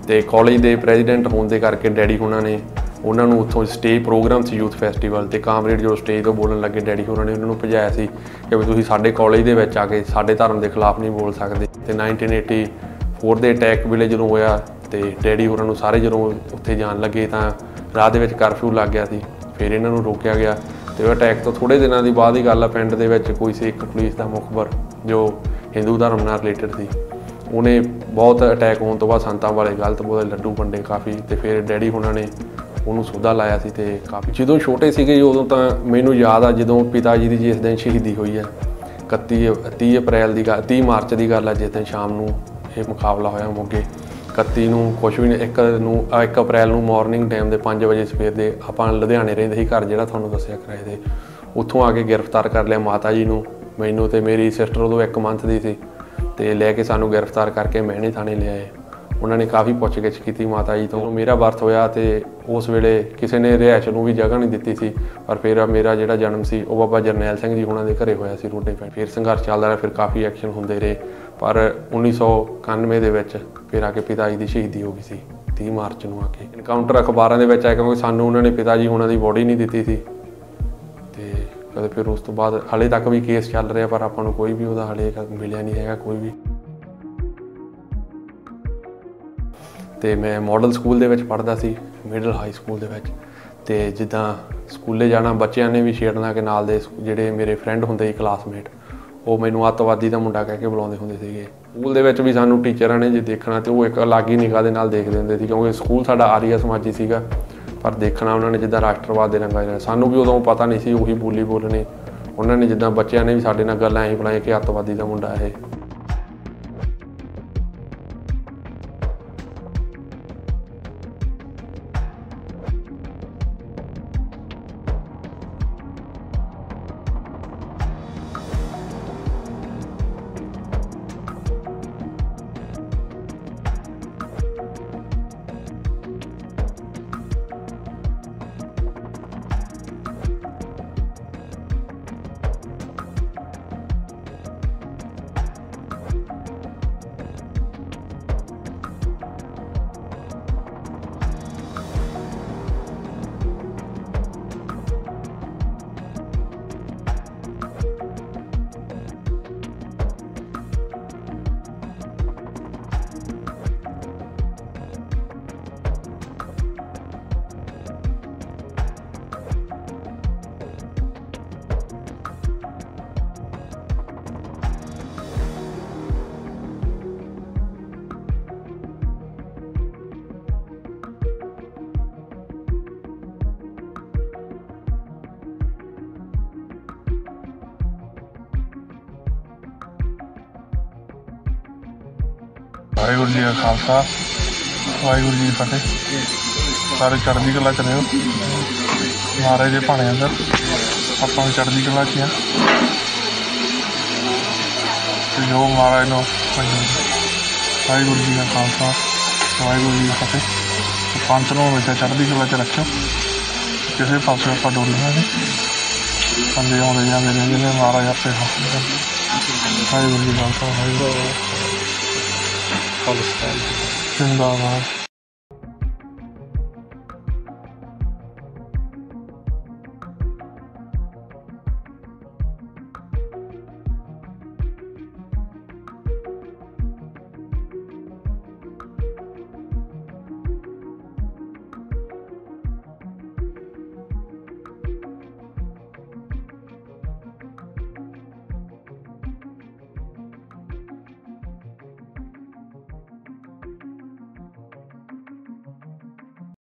ਤੇ ਕਾਲਜ ਦੇ ਪ੍ਰੈਜ਼ੀਡੈਂਟ ਹੋਣ ਦੇ ਕਰਕੇ ਡੈਡੀ ਹੋਣਾ ਨੇ ਉਹਨਾਂ ਨੂੰ ਉੱਥੋਂ ਸਟੇਜ ਪ੍ਰੋਗਰਾਮ ਸੀ ਯੂਥ ਫੈਸਟੀਵਲ ਤੇ ਕਾਮਰੇਡ ਜੋ ਸਟੇਜ ਤੋਂ ਬੋਲਣ ਲੱਗੇ ਡੈਡੀ ਹੋਰਾਂ ਨੇ ਉਹਨਾਂ ਨੂੰ ਭਜਾਇਆ ਸੀ ਕਿ ਵੀ ਤੁਸੀਂ ਸਾਡੇ ਕਾਲਜ ਦੇ ਵਿੱਚ ਆ ਕੇ ਸਾਡੇ ਧਰਮ ਦੇ ਖਿਲਾਫ ਨਹੀਂ ਬੋਲ ਸਕਦੇ। ਤੇ 1984 ਦੇ ਅਟੈਕ ਵੇਲੇ ਜਦੋਂ ਹੋਇਆ ਤੇ ਡੈਡੀ ਹੋਰਾਂ ਨੂੰ ਸਾਰੇ ਜਦੋਂ ਉੱਥੇ ਜਾਣ ਲੱਗੇ ਤਾਂ ਰਾਹ ਦੇ ਵਿੱਚ ਕਰਫਿਊ ਲੱਗ ਗਿਆ ਸੀ। ਫਿਰ ਇਹਨਾਂ ਨੂੰ ਰੋਕਿਆ ਗਿਆ ਤੇ ਉਹ ਅਟੈਕ ਤੋਂ ਥੋੜ੍ਹੇ ਦਿਨਾਂ ਦੀ ਬਾਅਦ ਹੀ ਗੱਲ ਆ ਪਿੰਡ ਦੇ ਵਿੱਚ ਕੋਈ ਸਿੱਖ ਪੁਲਿਸ ਦਾ ਮੁਖਬਰ ਜੋ ਹਿੰਦੂ ਧਰਮ ਨਾਲ ਰਿਲੇਟਡ ਸੀ ਉਹਨੇ ਬਹੁਤ ਅਟੈਕ ਹੋਣ ਤੋਂ ਬਾਅਦ ਸੰਤਾਂ ਵਾਲੇ ਗਲਤ ਬੋਲੇ ਲੱਡੂ ਵੰਡੇ ਕਾਫੀ ਤੇ ਫਿਰ ਡੈਡੀ ਹੋਰਾਂ ਨੇ ਉਹਨੂੰ ਸੌਦਾ ਲਾਇਆ ਸੀ ਤੇ ਕਾਫੀ ਜਦੋਂ ਛੋਟੇ ਸੀਗੇ ਉਦੋਂ ਤਾਂ ਮੈਨੂੰ ਯਾਦ ਆ ਜਦੋਂ ਪਿਤਾ ਜੀ ਦੀ ਜਿਸ ਦਿਨ ਸ਼ਹੀਦੀ ਹੋਈ ਹੈ 30 ਅਪ੍ਰੈਲ ਦੀ ਗੱਲ 30 ਮਾਰਚ ਦੀ ਗੱਲ ਆ ਜਿਸ ਦਿਨ ਸ਼ਾਮ ਨੂੰ ਇਹ ਮੁਕਾਬਲਾ ਹੋਇਆ ਮੋਗੇ 31 ਨੂੰ ਕੁਛ ਵੀ ਨਹੀਂ 1 ਅਪ੍ਰੈਲ ਨੂੰ ਮਾਰਨਿੰਗ ਟਾਈਮ ਦੇ 5 ਵਜੇ ਸਵੇਰ ਦੇ ਆਪਾਂ ਲੁਧਿਆਣੇ ਰਹਿੰਦੇ ਸੀ ਘਰ ਜਿਹੜਾ ਤੁਹਾਨੂੰ ਦੱਸਿਆ ਕਿਰਾਏ ਦੇ ਉੱਥੋਂ ਆ ਕੇ ਗ੍ਰਿਫਤਾਰ ਕਰ ਲਿਆ ਮਾਤਾ ਜੀ ਨੂੰ ਮੈਨੂੰ ਤੇ ਮੇਰੀ ਸਿਸਟਰ ਉਦੋਂ 1 ਮੰਥ ਦੀ ਸੀ ਤੇ ਲੈ ਕੇ ਸਾਨੂੰ ਗ੍ਰਿਫਤਾਰ ਕਰਕੇ ਮਹਿਣੇ ਥਾਣੇ ਲਿਆਏ। ਉਹਨਾਂ ਨੇ ਕਾਫੀ ਪੁੱਛਗਿੱਛ ਕੀਤੀ ਮਾਤਾ ਜੀ ਤੋਂ। ਮੇਰਾ ਬਰਥ ਹੋਇਆ ਤੇ ਉਸ ਵੇਲੇ ਕਿਸੇ ਨੇ ਰਿਹਾਇਸ਼ ਨੂੰ ਵੀ ਜਗ੍ਹਾ ਨਹੀਂ ਦਿੱਤੀ ਸੀ ਪਰ ਫਿਰ ਮੇਰਾ ਜਿਹੜਾ ਜਨਮ ਸੀ ਉਹ ਬਾਬਾ ਜਰਨੈਲ ਸਿੰਘ ਜੀ ਉਹਨਾਂ ਦੇ ਘਰੇ ਹੋਇਆ ਸੀ ਰੋਡੇ ਪਿੰਡ। ਫਿਰ ਸੰਘਰਸ਼ ਚੱਲਦਾ ਰਿਹਾ ਫਿਰ ਕਾਫੀ ਐਕਸ਼ਨ ਹੁੰਦੇ ਰਹੇ ਪਰ 1991 ਦੇ ਵਿੱਚ ਫਿਰ ਆ ਕੇ ਪਿਤਾ ਜੀ ਦੀ ਸ਼ਹੀਦੀ ਹੋ ਗਈ ਸੀ 30 ਮਾਰਚ ਨੂੰ ਆ ਕੇ। ਇਨਕਾਊਂਟਰ ਅਖਬਾਰਾਂ ਦੇ ਵਿੱਚ ਆਇਆ ਕਿਉਂਕਿ ਸਾਨੂੰ ਉਹਨਾਂ ਨੇ ਪਿਤਾ ਜੀ ਉਹਨਾਂ ਦੀ ਬੋਡੀ ਨਹੀਂ ਦਿੱਤੀ ਸੀ ਤੇ ਕਦੇ ਫਿਰ ਉਸ ਤੋਂ ਬਾਅਦ ਹਾਲੇ ਤੱਕ ਵੀ ਕੇਸ ਚੱਲ ਰਿਹਾ ਪਰ ਆਪਾਂ ਨੂੰ ਕੋਈ ਵੀ ਉਹਦਾ ਹਾਲੇ ਮਿਲਿਆ ਨਹੀਂ ਹੈਗਾ ਕੋਈ ਵੀ। ਤੇ ਮੈਂ ਮਾਡਲ ਸਕੂਲ ਦੇ ਵਿੱਚ ਪੜ੍ਹਦਾ ਸੀ ਮਿਡਲ ਹਾਈ ਸਕੂਲ ਦੇ ਵਿੱਚ ਤੇ ਜਿੱਦਾਂ ਸਕੂਲੇ ਜਾਣਾ ਬੱਚਿਆਂ ਨੇ ਵੀ ਛੇੜਨਾ ਕਿ ਨਾਲ ਦੇ ਜਿਹੜੇ ਮੇਰੇ ਫਰੈਂਡ ਹੁੰਦੇ ਸੀ ਕਲਾਸਮੇਟ ਉਹ ਮੈਨੂੰ ਅੱਤਵਾਦੀ ਦਾ ਮੁੰਡਾ ਕਹਿ ਕੇ ਬੁਲਾਉਂਦੇ ਹੁੰਦੇ ਸੀਗੇ। ਸਕੂਲ ਦੇ ਵਿੱਚ ਵੀ ਸਾਨੂੰ ਟੀਚਰਾਂ ਨੇ ਜੇ ਦੇਖਣਾ ਤੇ ਉਹ ਇੱਕ ਅਲੱਗ ਹੀ ਨਿਗਾਹ ਦੇ ਨਾਲ ਦੇਖਦੇ ਹੁੰਦੇ ਸੀ ਕਿਉਂਕਿ ਸਕੂਲ ਸਾਡਾ ਆਰੀਆ ਸਮਾਜੀ ਸੀਗਾ ਪਰ ਦੇਖਣਾ ਉਹਨਾਂ ਨੇ ਜਿੱਦਾਂ ਰਾਸ਼ਟਰਵਾਦ ਦੇ ਰੰਗਾਂ ਸਾਨੂੰ ਵੀ ਉਦੋਂ ਪਤਾ ਨਹੀਂ ਸੀ ਉਹੀ ਬੋਲੀ ਬੋਲਣੀ। ਉਹਨਾਂ ਨੇ ਜਿੱਦਾਂ ਬੱਚਿਆਂ ਨੇ ਵੀ ਸਾਡੇ ਨਾਲ ਗੱਲਾਂ ਐਂ ਬਣਾਈਆਂ ਕਿ ਅੱਤਵਾਦੀ ਦਾ ਮੁੰਡਾ ਇਹ। ਵਾਹਿਗੁਰੂ ਜੀ ਕਾ ਖਾਲਸਾ ਵਾਹਿਗੁਰੂ ਜੀ ਕੀ ਫਤਿਹ। ਸਾਰੇ ਚੜ੍ਹਦੀ ਕਲਾ 'ਚ ਰਹੋ ਮਹਾਰਾਜ ਦੇ ਭਾਣੇ ਅੰਦਰ ਆਪਾਂ ਵੀ ਚੜ੍ਹਦੀ ਕਲਾ 'ਚ ਹਾਂ ਤੇ ਜੋ ਮਹਾਰਾਜ ਨੂੰ ਵਾਹਿਗੁਰੂ ਜੀ ਕਾ ਖਾਲਸਾ ਵਾਹਿਗੁਰੂ ਜੀ ਕੀ ਫਤਿਹ। ਪੰਥ ਨੂੰ ਹਮੇਸ਼ਾ ਚੜ੍ਹਦੀ ਕਲਾ 'ਚ ਰੱਖਿਓ ਕਿਸੇ ਪਾਸੇ ਆਪਾਂ ਡੋਲਣਾ ਨਹੀਂ ਬੰਦੇ ਆਉਂਦੇ ਜਾਂਦੇ ਰਹਿੰਦੇ ਨੇ ਮਹਾਰਾਜ ਆਪੇ ਵਾਹਿਗੁਰੂ ਜੀ ਕਾ ਖਾਲਸਾ ਵਾਹਿਗੁਰੂ ਜਿੰਦਾਬਾਦ।